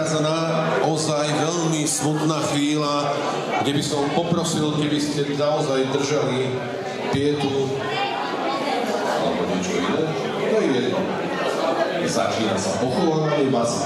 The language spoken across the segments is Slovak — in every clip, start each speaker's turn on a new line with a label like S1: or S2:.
S1: prichádza naozaj veľmi smutná chvíľa, kde by som poprosil, keby ste naozaj držali pietu alebo niečo iné. To je jedno. Začína sa pochovaný basa.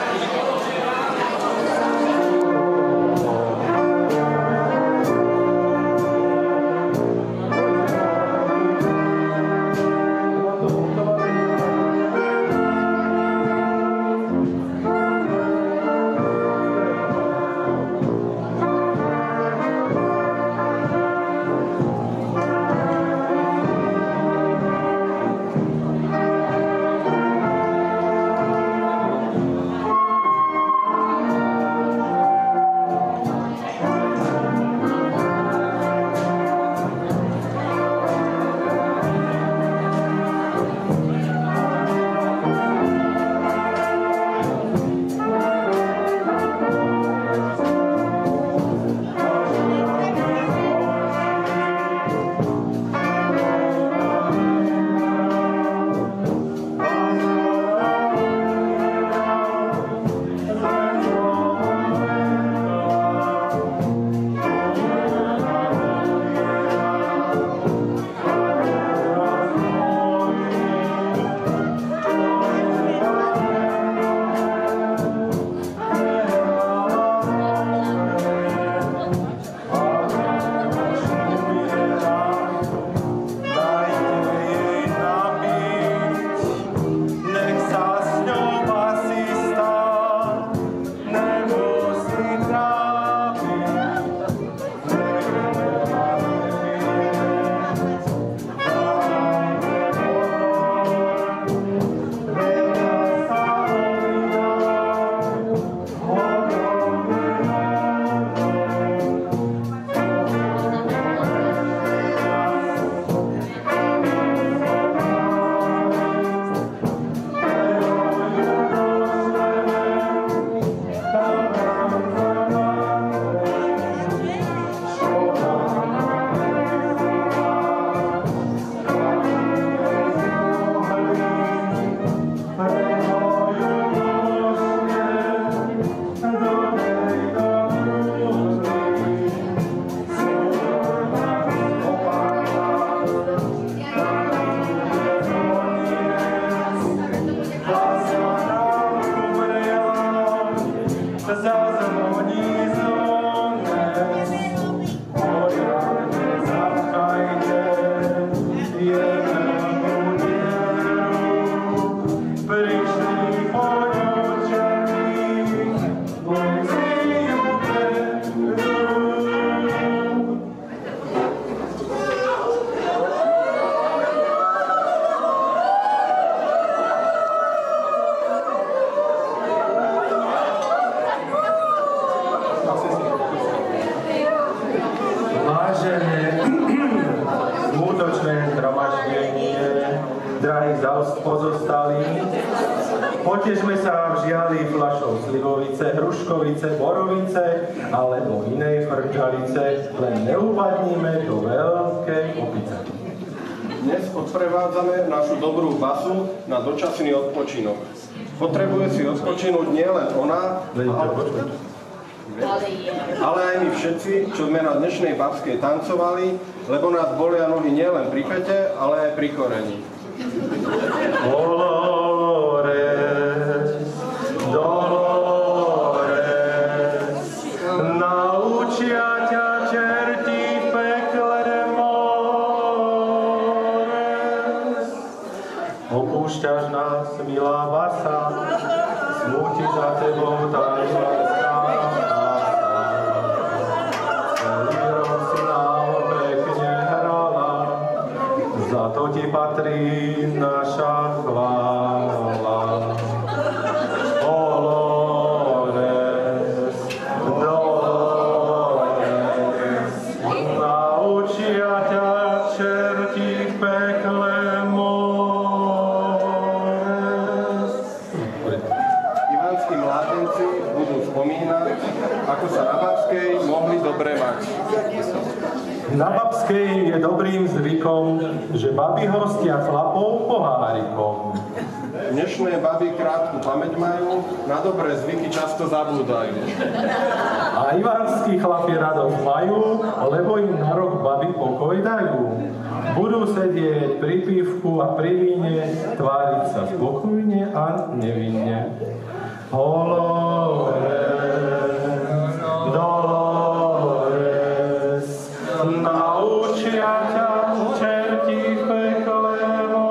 S2: Potežme sa v žiali fľašou slivovice, hruškovice, borovice alebo inej frčalice, len neupadníme do veľkej opice.
S3: Dnes odprevádzame našu dobrú basu na dočasný odpočinok. Potrebuje si odpočinúť nielen ona, ale aj my všetci, čo sme na dnešnej babskej tancovali, lebo nás bolia nohy nielen pri pete, ale aj pri koreni.
S2: Opúšťaš nás, milá basa, smúti za tebou tajvarská basa. Celý rok si nám pekne hrala, za to ti patrí naša chvála. Dolores, Dolores, naučia ťa čerti v pekle.
S3: Ako sa na Babskej mohli dobre mať.
S2: Na Babskej je dobrým zvykom, že baby hostia chlapov pohárikom.
S3: dnešné baby krátku pamäť majú, na dobré zvyky často zabúdajú.
S2: A ivanskí chlapi radosť majú, lebo im na rok baby pokoj dajú. Budú sedieť pri pivku a pri víne, tváriť sa spokojne a nevinne. Dolores, naučia ťa čerti v pekle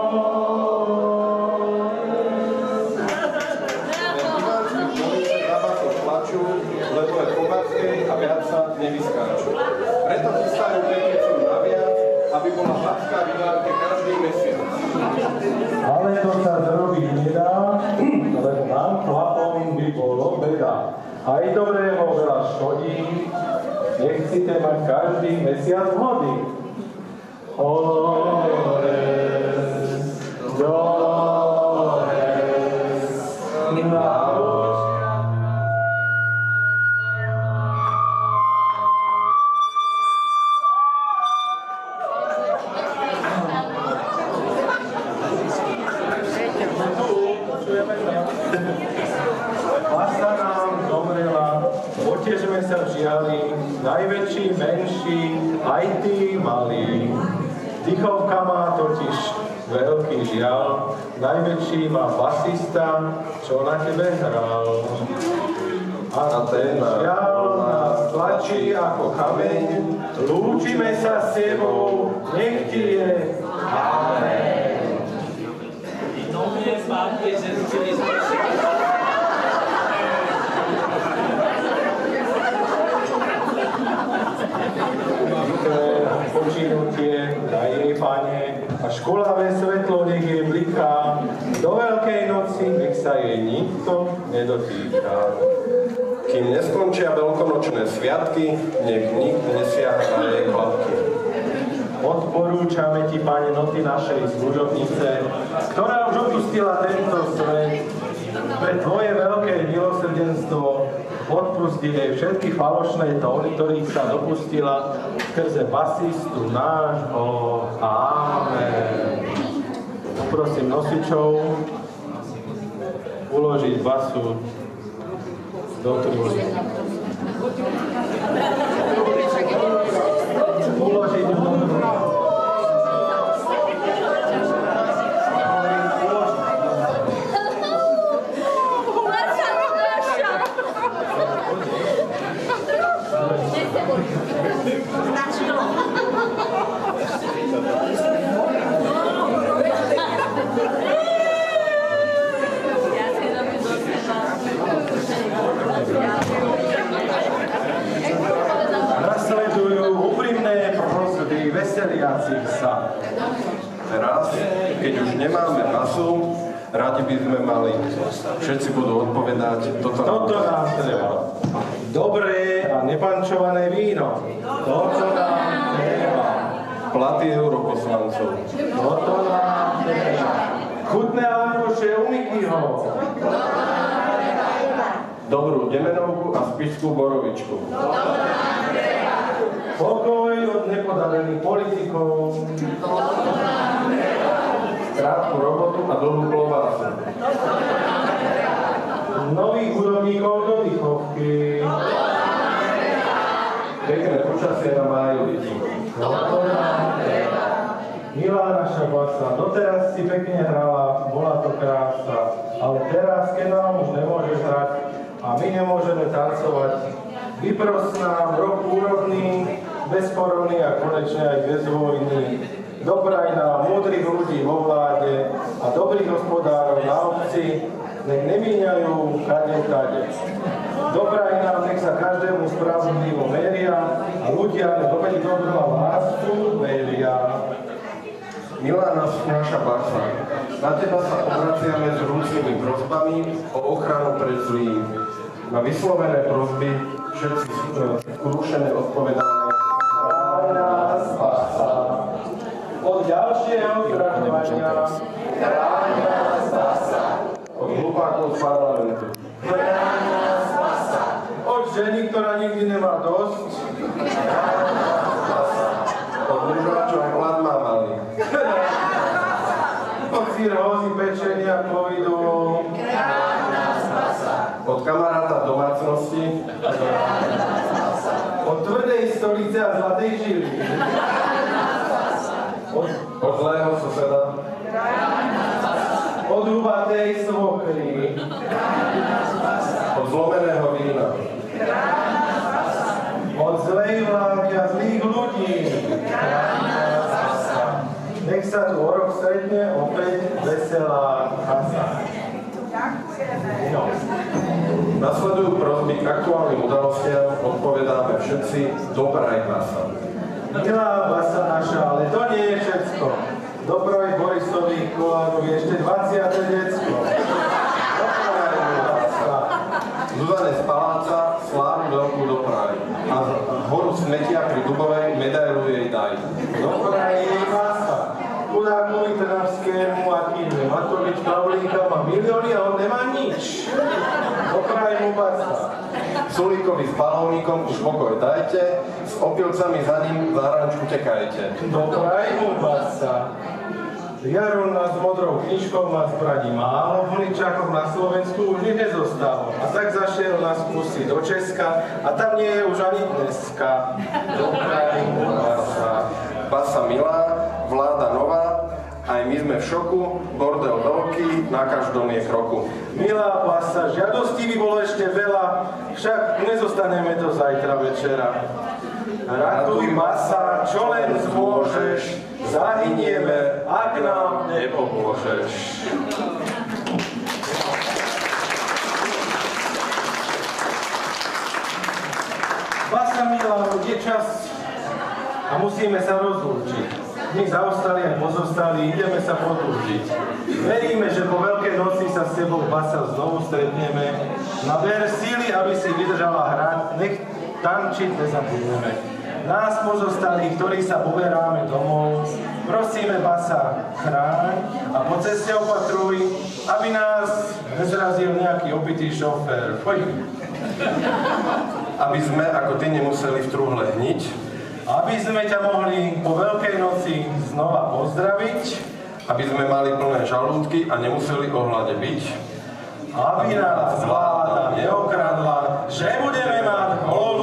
S3: lebo je pobarskej a viac sa nevyskáču. Preto chystajú peknicu naviac, aby bola babská vyvárka každý mesiac.
S2: Ale to sa zrobiť nedá, lebo nám chlapom by bolo beda. Aj dobrého veľa škodí, nechcite mať každý mesiac hody. Dolores, Masa nám zomrela, potežme sa v žiali, najväčší, menší, aj tí malí. Dychovka má totiž veľký žiaľ, najväčší má basista, čo na tebe hral. A ten žiaľ nás tlačí ako kameň, lúčime sa s tebou, nech ti je amen. Počinutie, daj jej, Pane, a školavé svetlo nech jej bliká, do Veľkej noci nech sa jej nikto nedotýka.
S3: Kým neskončia veľkonočné sviatky, nech nik nesiaha na jej chlapky.
S2: Odporúčame ti, Pane, noty našej služobnice, ktorá už opustila tento svet. Pre tvoje veľké milosrdenstvo odpusti jej všetky falošné tóny, ktorých sa dopustila skrze basistu nášho. Amen. Poprosím nosičov uložiť basu do trúzy. Uložiť ju do trúzy. Nasledujú úprimné prosby veseliacich sa.
S3: Teraz, keď už nemáme basu, radi by sme mali. Všetci budú odpovedať,
S2: Toto nám treba. Dobré a nepančované víno. Toto nám treba.
S3: Platy europoslancov.
S2: Toto nám treba. Chutné langoše u Mikyho.
S3: Dobrú demenovku a spišskú borovičku.
S2: Pokoj od nepodarených politikov.
S3: Krátku robotu a dlhú klobásu.
S2: Nových hudobníkov do Dychovky.
S3: Pekné počasie na májovici.
S2: Milá naša basa, doteraz si pekne hrala, bola to krása, ale teraz, keď nám už nemôžeš hrať a my nemôžeme tancovať, vypros nám rok úrodný, bez korony a konečne aj bez vojny. Dopraj nám múdrych ľudí vo vláde a dobrých hospodárov na obci, nech nemíňajú kade. Dobraj nám, nech sa každému spravodlivo meria a ľudia nech opäť dobrú a lásku veria.
S3: Milá naša basa, na teba sa obraciame s vrúcnými prosbami o ochranu pred zlým. Na vyslovené prosby všetci skúšené odpovedáme.
S2: Chráň nás, basa. Od ďalšieho zraňovania. Chráň nás, basa.
S3: Od hlupákov z parlamentu.
S2: Chráň nás, basa. Od ženy, ktorá nikdy nemá dosť. Chráň nás, basa.
S3: Od muža, čo aj hlad má malý.
S2: Od sír, hozy, pečenia, covidu.
S3: Od kamaráta domácnosti.
S2: Od tvrdej stolice a zlatej žily.
S3: Od zlého suseda.
S2: Od hubatej svokry.
S3: Od zlomeného vína.
S2: Od zlej vlády a zlých ľudí. Nech sa tu o rok stretne opäť veselá kasa. No.
S3: Nasledujú prosby k aktuálnym udalostiam, odpovedáme všetci dobraj basa.
S2: Milá basa naša, ale to nie je všetko. Dobroj Borisovi Kolárovi ešte 20. decko. Dobraj basa.
S3: Zuzane z paláca slávu veľkú dopraj. A horu smetia pri Dubovej medailu jej daj.
S2: Dobraj basa. Chudákovi Trnavskému a Kýve. Matovič Pavlíka má milióny a on nemá nič. Dobraj mu basa.
S3: Sulíkovi s balónikom už pokoj dajte, s opilcami za ním za hranč utekajte.
S2: Dobraj mu basa. Jarona s modrou knižkou má zbraní málo, vlničákom na Slovensku už nič nezostalo. A tak zašiel na skúsi do Česka a tam nie je už ani dneska. Dobraj mu basa.
S3: Basa milá, vláda nová, aj my sme v šoku, bordel veľký, na každom je kroku.
S2: Milá basa, žiadostí by bolo ešte veľa, však nezostaneme to zajtra večera. Ratuj basa, čo len zmôžeš, zahynieme, ak nám nepomôžeš. Basa milá, je čas a musíme sa rozlúčiť. My zaostali aj pozostali, ideme sa potúžiť. Veríme, že po Veľkej noci sa s tebou, basa, znovu stretneme. Naber síly, aby si vydržala hrať, nech tančiť nezabudneme. Nás pozostalých, ktorí sa poberáme domov, prosíme, basa, chráň a po ceste opatruj, aby nás nezrazil nejaký opitý šofér. Poď.
S3: Aby sme, ako ty, nemuseli v truhle hniť.
S2: Aby sme ťa mohli po Veľkej noci znova pozdraviť.
S3: Aby sme mali plné žalúdky a nemuseli o hlade byť.
S2: Aby nás vláda neokradla, že budeme mať holou